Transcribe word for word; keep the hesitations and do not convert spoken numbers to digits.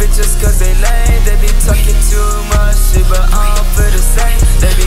bitches cause they lame. They be talking too much shit, but I don't feel the same. They be